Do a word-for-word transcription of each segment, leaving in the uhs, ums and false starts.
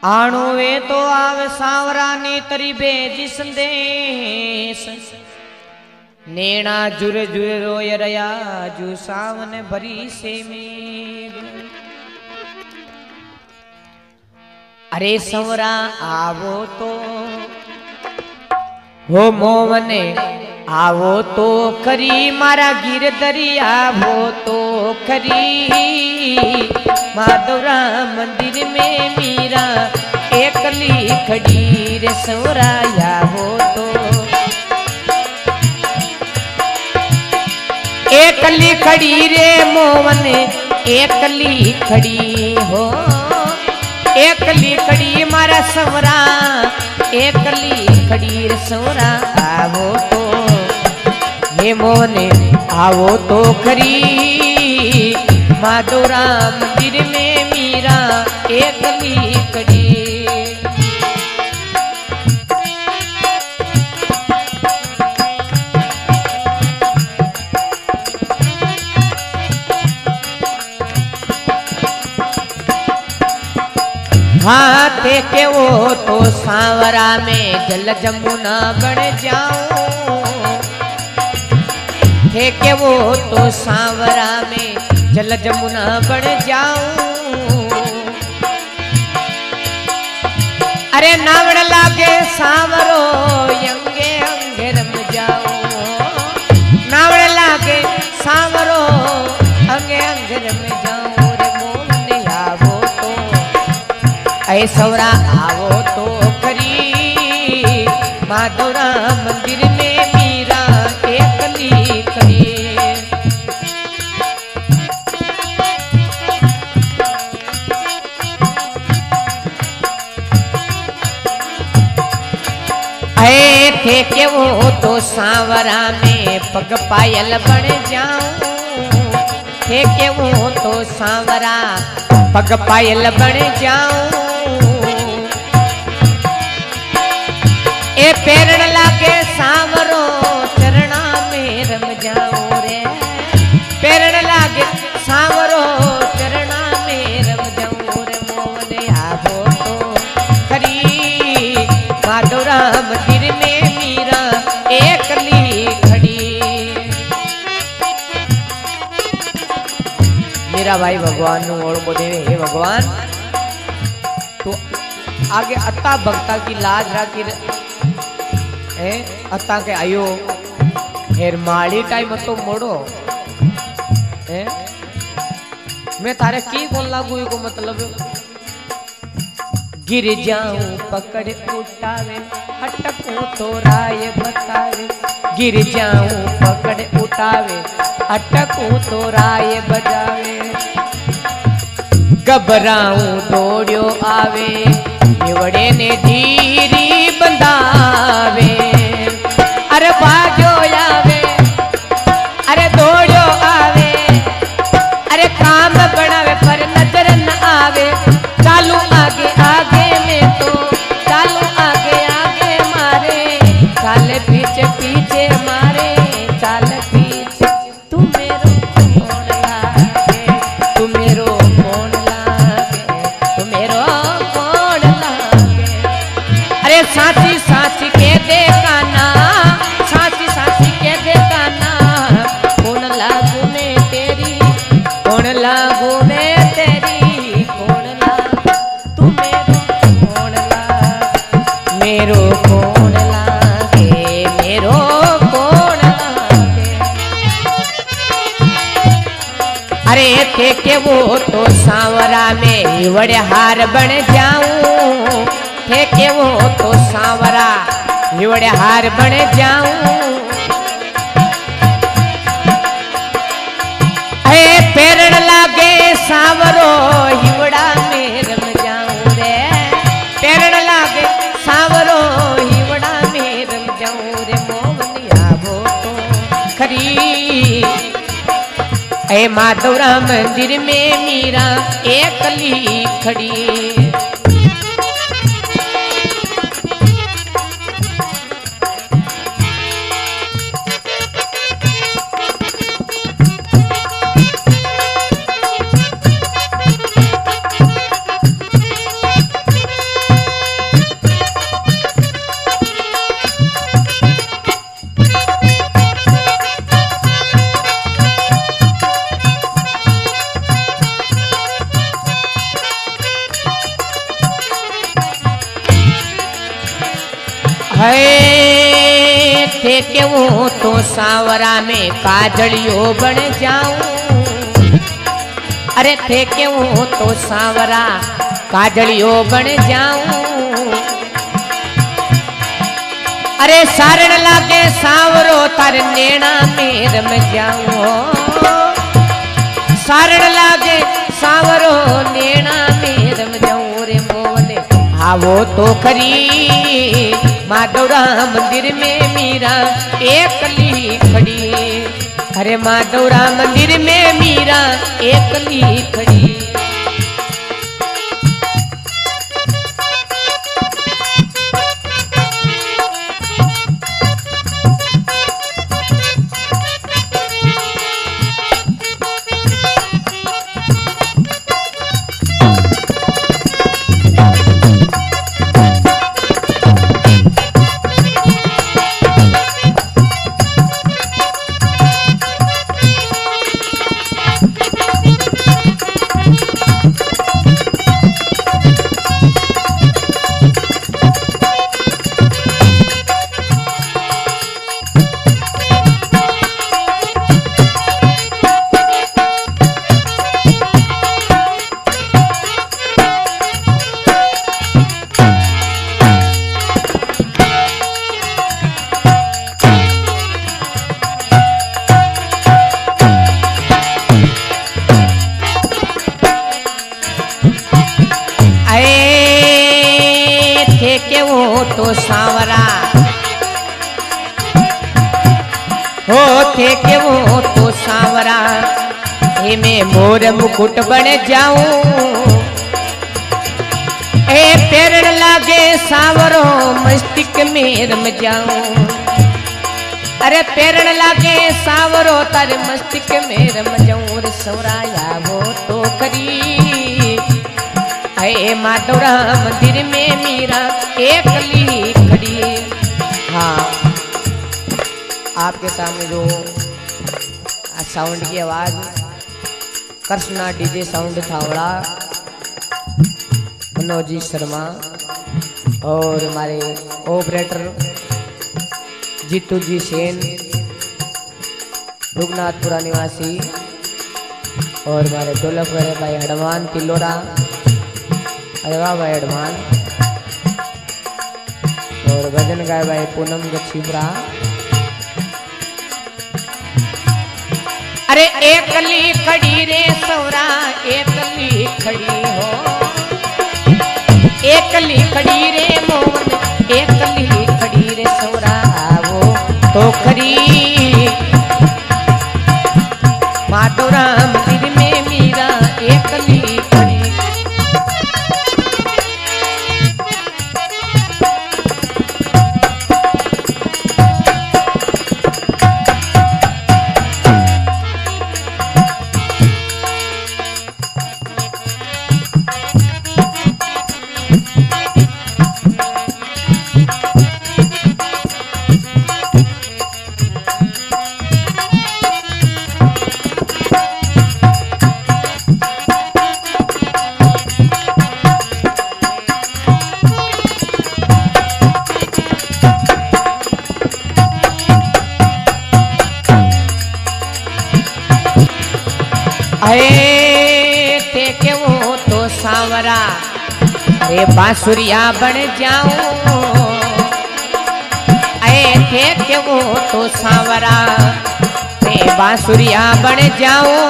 आणो वे तो आवे सांवरा ने तरी भेजी संदेश नेणा जुर जुर रोय रया जू सावन भरी से मेघ। अरे संवरा आवो तो हो मोवने आवो तो खरी मारा गिर दरिया वो तो खरी माधवरा मंदिर में मीरा एकली खड़ी रे संवराया हो तो एकली खड़ी रे मोवन एकली खड़ी हो एकली खड़ी मारा संवरा एकली खड़ी रे संवरा आवो तो हे मोने आवो तो खरी माधोरा मंदिर में मीरा एकली खड़ी। हाँ थे के वो तो सांवरा में जल जमुना बन जाऊं थे के वो तो सांवरा में जल जमुना बन जाऊं। अरे नावड़ लागे सांवरो यंगे अंगे रम जाऊं नावड़ लागे सांवरो अंगे अंगे रम जाऊं रे मोने आवो तो ऐ सवरा आवो तो खरी माधवरा मंदिर में मीरा एकली खड़ी। ऐ थे के वो तो सांवरा में पग पायल बन जाऊं थे के वो तो सांवरा पग पायल बन जाऊं। ए पैरण लागे सांवरो चरणा में रम जाऊं रे पैरण लागे सांवरो चरणा में रम जाऊं रे मोने आवो तो खरी माधोरा मंदिर में मीरा एकली खड़ी। मेरा भाई भगवान नु ओळखो देवे हे भगवान तो आगे अता भक्ता की लाज राखी ए अता के आयो हेर माड़ी टाइम तो मोड़ो ए मैं तारे की बोल लागू को मतलब गिर जाऊं पकड़ उठावे अटकूं तो राय बतावे गिर जाऊं पकड़ उठावे अटकूं तो राय बजावे घबराऊं दौड़ो आवे निवड़े ने धीरी बंधावे अरे भाग्यो आवे अरे दौड़ो आवे अरे काम बनावे पर नजर न आवे चालू आगे आगे में तो चालू आगे आगे मारे चाल पीछे पीछे मारे चाल पीछे तू मेरो कौन लागे तू मेरो कौन लागे तू मेरो कौन लागे। अरे साथी साथी के देखा ना साथी साथी के देखा ना कौन लागू में तेरी कौन लागू में तेरी कौन लागे तू मेरो कौन लागे मेरो कौन लागे मेरो कौन लागे। अरे थे के वो तो सांवरा में हिवड़े हार बन जाऊं थे के वो तो सांवरा हिवड़े हार बन जाऊं। हे पैरण लागे सांवरो हिवड़ा में रम जाऊं रे पैरण लागे सांवरो हिवड़ा में रम जाऊं रे मोहन आवो तो खरी ऐ माधवरा मंदिर में मीरा एकली खड़ी। है थे के वो तो सांवरा में काजलियो बन जाऊं। अरे थे के वो तो सांवरा काजलियो बन जाऊं। अरे सारण लागे सांवरो तार नैना में रम जाऊं। सारण लागे सांवरो नैना में रम जाऊं। रे मोहन आवो तो खरी माधवरा मंदिर में मीरा एकली खड़ी। अरे माधवरा मंदिर में मीरा एकली खड़ी। तो सांवरा हो थे के वो तो सांवरा हे मैं मोर मुकुट बन जाऊं। ए पेरण लागे सांवरो मस्तिष्क में रम जाऊं। अरे पेरण लागे सांवरो तारे मस्तिष्क में रम जाऊं। रे सौराया वो तो करी है माधवरा मंदिर में मीरा एकली खड़ी। हाँ आपके सामने जो साउंड की आवाज कृष्णा डीजे साउंड थावड़ा मनोज जी शर्मा और हमारे ऑपरेटर जीतू जी सेन रुगनाथपुरा निवासी और हमारे ढोलक वाले भाई हनुमान तिलोरा। अरे वाह भाई हनुमान। और भजन गाय भाई पूनम गछीपुरा। अरे एकली खड़ी रे सौरा एकली खड़ी हो। एकली खड़ी रे मोहन एकली खड़ी रे सौरा वो तो खड़ी माधवरा मंदिर में मीरा एकली खड़ी। अरे थे के वो तो सांवरा अरे बांसुरिया बन जाऊं। अरे थे के वो तो सांवरा मैं बांसुरिया बन जाऊं।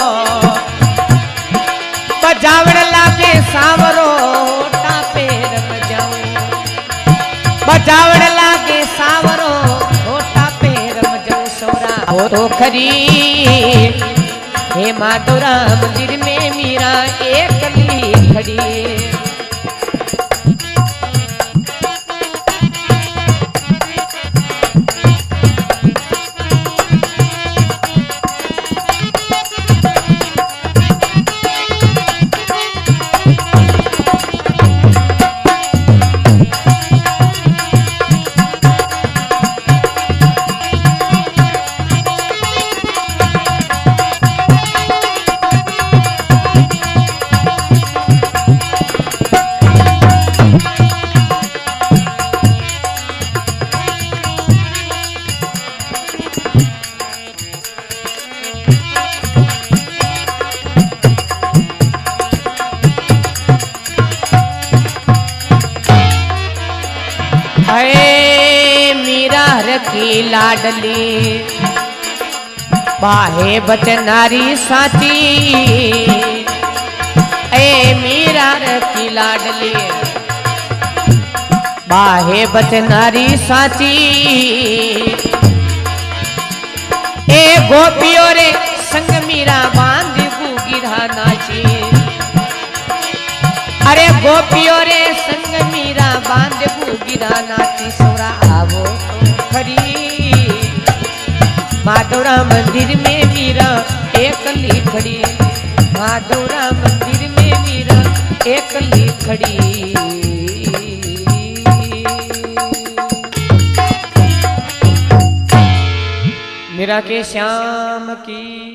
बजावड़ लागे सांवरो टापे रम जाऊं। बजावड़ लागे सांवरो टापे रम जाऊं। सौरा वो तो खरी हे माधवरा मंदिर में मीरा एकली खड़ी। की लाडली बाहे बचनारी साची ए मीरा की लाडली बाहे बचनारी साची ए गोपियों रे संग मीरा बांध गिरा नाची अरे गोपियों रे संग मीरा बांध गिरा नाची सोरा आवो खरी माधवरा मंदिर में मीरा एकली खड़ी माधवरा मंदिर में मीरा एकली खड़ी मीरा के श्याम की